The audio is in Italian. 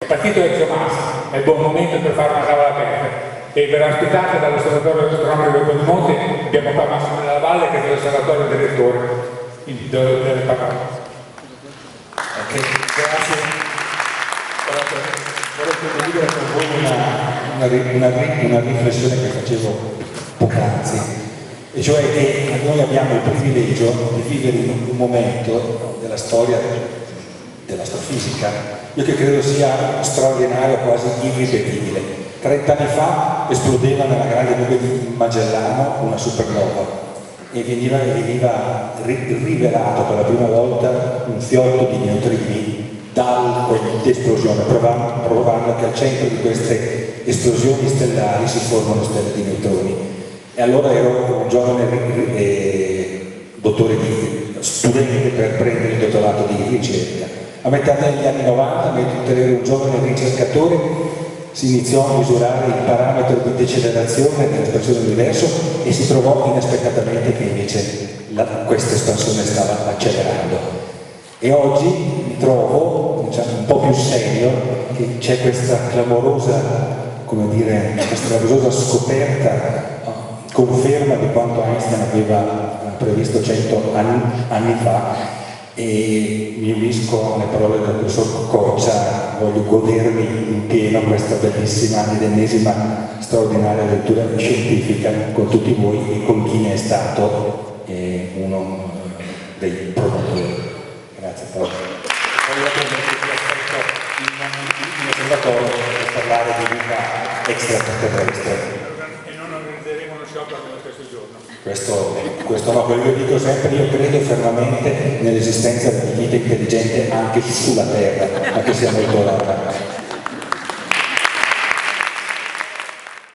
partito del Geomas, è il buon momento per fare una tavola aperta. E verrà ospitata dall'osservatorio astronomico del Ponimonte, abbiamo qua Massimo della Valle che è l'osservatorio direttore delle parole. Ok, grazie. Vorrei condividere con voi una riflessione che facevo poc'anzi, e cioè che noi abbiamo il privilegio di vivere in un momento della storia dell'astrofisica, io che credo sia straordinario, quasi irripetibile. 30 anni fa esplodeva nella grande nube di Magellano una supernova e veniva rivelato per la prima volta un fiotto di neutrini da quell'esplosione, provando che al centro di queste esplosioni stellari si formano stelle di neutroni. E allora ero un giovane studente per prendere il dottorato di ricerca. A metà degli anni 90, mentre ero un giovane ricercatore, si iniziò a misurare il parametro di decelerazione dell'espansione dell'universo e si trovò inaspettatamente che invece questa espansione stava accelerando. E oggi mi trovo, diciamo, un po' più serio, che c'è questa clamorosa, come dire, questa clamorosa scoperta, conferma di quanto Einstein aveva previsto 100 anni fa. E mi unisco alle parole del professor Coccia, voglio godermi in pieno questa bellissima ed ennesima straordinaria lettura scientifica con tutti voi e con chi ne è stato uno dei promotori. Grazie Paolo. In osservatorio per parlare di vita extraterrestre. E non organizzeremo uno sciopero nello stesso giorno. Questo no, quello che dico sempre, io credo fermamente nell'esistenza di vita intelligente anche sulla Terra, anche se è molto rara.